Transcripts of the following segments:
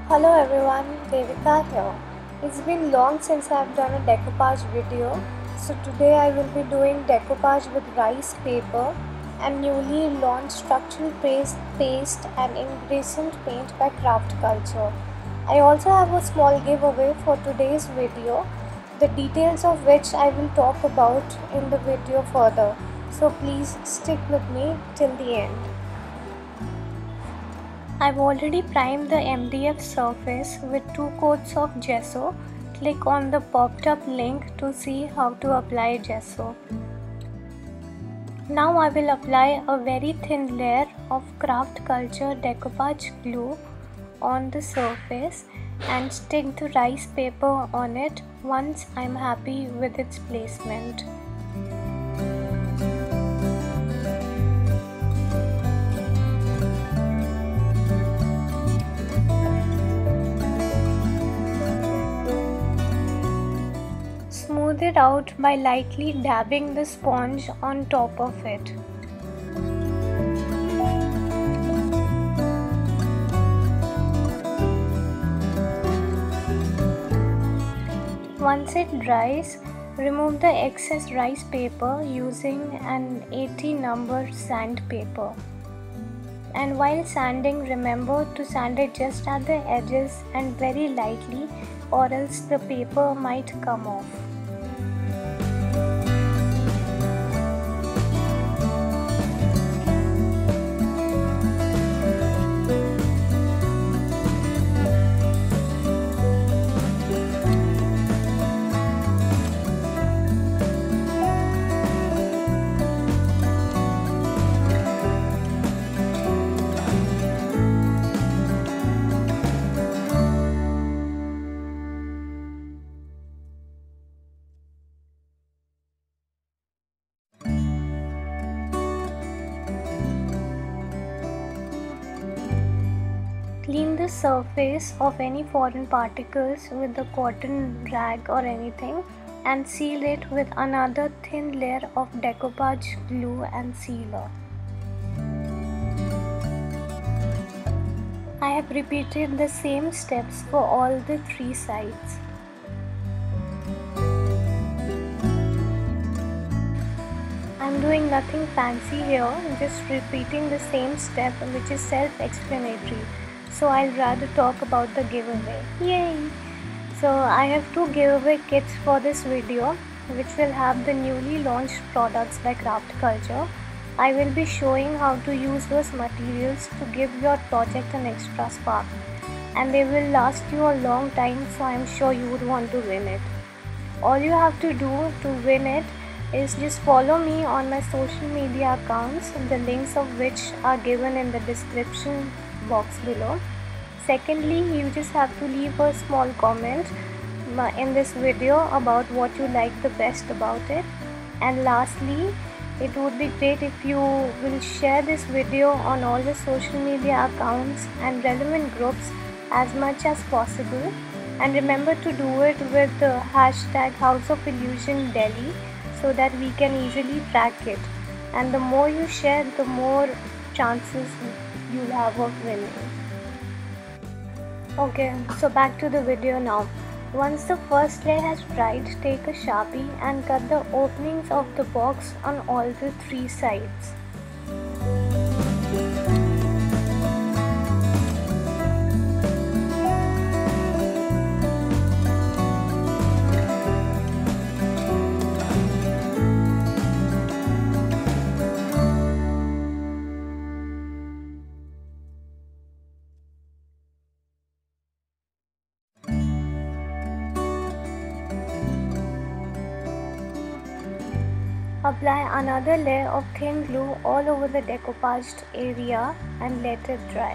Hello everyone, Devika here. It's been long since I've done a decoupage video, so today I will be doing decoupage with rice paper and newly launched structural paste and iridescent paint by Craft Culture. I also have a small giveaway for today's video, the details of which I will talk about in the video further, so please stick with me till the end. I've already primed the MDF surface with 2 coats of gesso. Click on the popped up link to see how to apply gesso. Now I will apply a very thin layer of Craft Culture decoupage glue on the surface and stick the rice paper on it once I'm happy with its placement. Smooth it out by lightly dabbing the sponge on top of it. Once it dries, remove the excess rice paper using an 80 number sandpaper. And while sanding, remember to sand it just at the edges and very lightly, or else the paper might come off. Clean the surface of any foreign particles with a cotton rag or anything and seal it with another thin layer of decoupage glue and sealer. I have repeated the same steps for all the 3 sides. I'm doing nothing fancy here, just repeating the same step which is self-explanatory. So I'll rather talk about the giveaway. Yay! So I have 2 giveaway kits for this video which will have the newly launched products by Craft Culture. I will be showing how to use those materials to give your project an extra spark, and they will last you a long time, so I'm sure you would want to win it. All you have to do to win it is just follow me on my social media accounts, the links of which are given in the description box below. Secondly, you just have to leave a small comment in this video about what you like the best about it. And lastly, it would be great if you will share this video on all the social media accounts and relevant groups as much as possible, and remember to do it with the hashtag House of Illusion Delhi so that we can easily track it, and the more you share, the more chances you'll have of winning. Okay, so back to the video now. Once the first layer has dried, take a Sharpie and cut the openings of the box on all the 3 sides. Apply another layer of thin glue all over the decoupaged area and let it dry.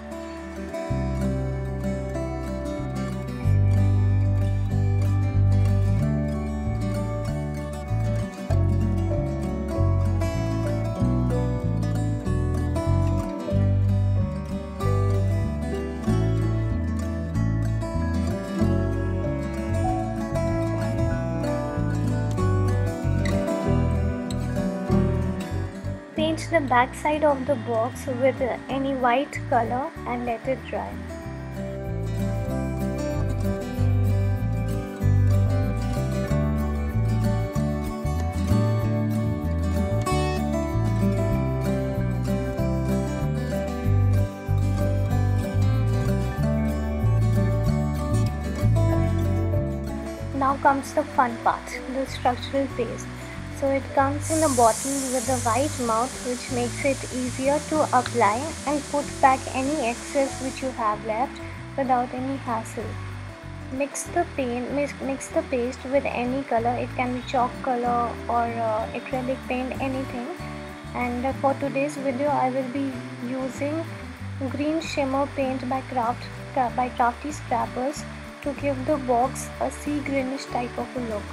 the back side of the box with any white color and let it dry. Now comes the fun part, the structural paste. So it comes in a bottle with a wide mouth, which makes it easier to apply and put back any excess which you have left without any hassle. Mix the paste with any color. It can be chalk color or acrylic paint, anything. And for today's video I will be using green shimmer paint by Crafty Scrappers to give the box a sea greenish type of a look.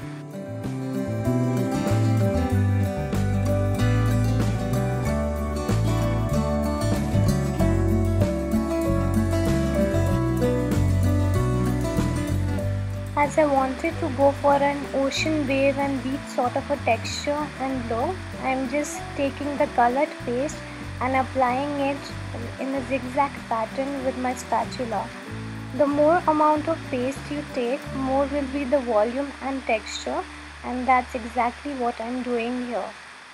As I wanted to go for an ocean wave and beach sort of a texture and glow, I am just taking the colored paste and applying it in a zigzag pattern with my spatula. The more amount of paste you take, more will be the volume and texture, and that's exactly what I'm doing here.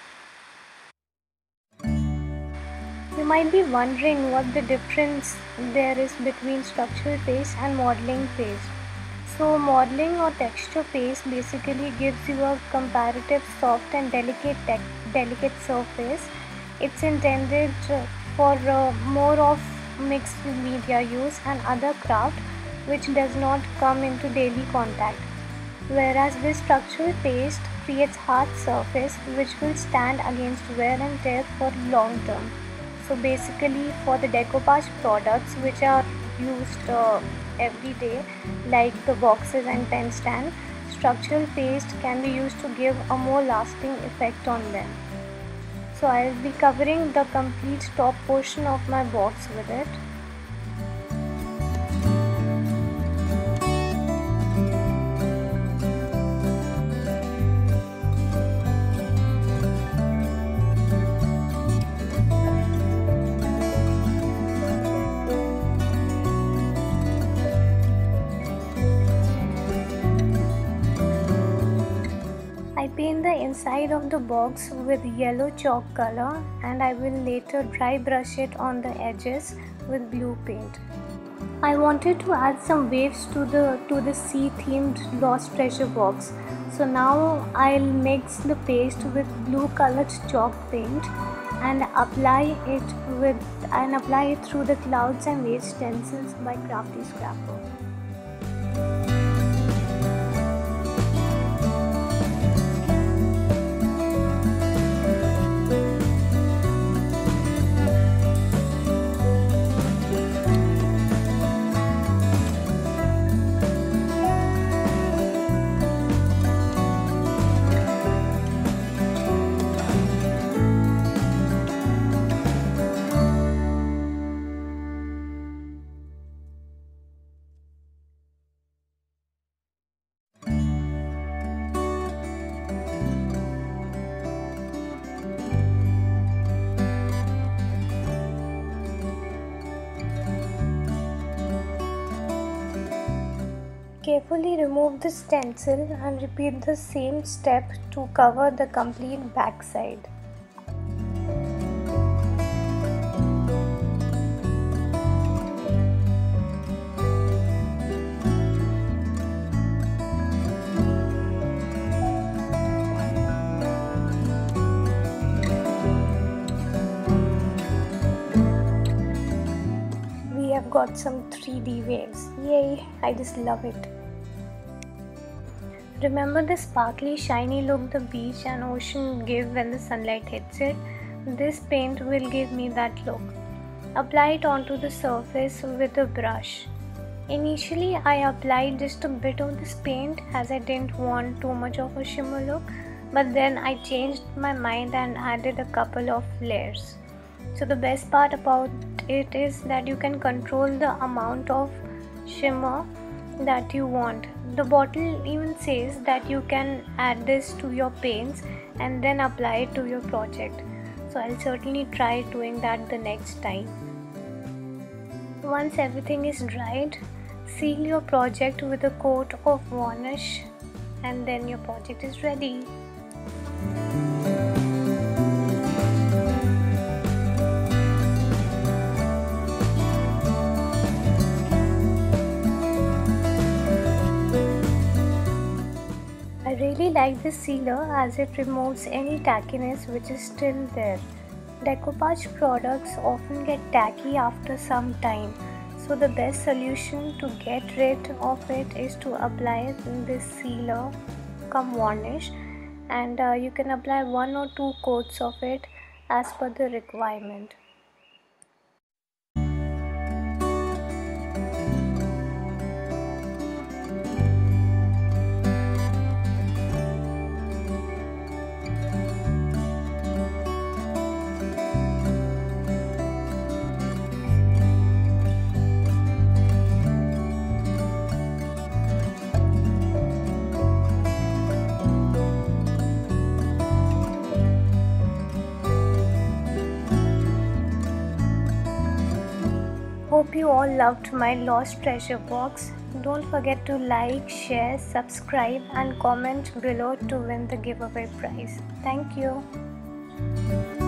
You might be wondering what the difference there is between structural paste and modeling paste. So modeling or texture paste basically gives you a comparative soft and delicate surface. It's intended for more of mixed media use and other craft which does not come into daily contact, whereas this structural paste creates hard surface which will stand against wear and tear for long term. So basically for the decoupage products which are used every day, like the boxes and pen stand, structural paste can be used to give a more lasting effect on them. So I will be covering the complete top portion of my box with it. I paint the inside of the box with yellow chalk color, and I will later dry brush it on the edges with blue paint. I wanted to add some waves to the sea themed Lost Treasure box. So now I'll mix the paste with blue colored chalk paint and apply it through the clouds and waves stencils by Crafty Scrapper. Carefully remove the stencil and repeat the same step to cover the complete back side. We have got some 3D waves. Yay, I just love it. Remember the sparkly shiny look the beach and ocean give when the sunlight hits it? This paint will give me that look. Apply it onto the surface with a brush. Initially I applied just a bit of this paint as I didn't want too much of a shimmer look, but then I changed my mind and added a couple of layers. So the best part about it is that you can control the amount of shimmer that you want. The bottle even says that you can add this to your paints and then apply it to your project. So I'll certainly try doing that the next time. Once everything is dried, seal your project with a coat of varnish and then your project is ready. I really like this sealer as it removes any tackiness which is still there. Decoupage products often get tacky after some time, so the best solution to get rid of it is to apply this sealer cum varnish, and you can apply 1 or 2 coats of it as per the requirement. Hope you all loved my lost treasure box. Don't forget to like, share, subscribe and comment below to win the giveaway prize. Thank you.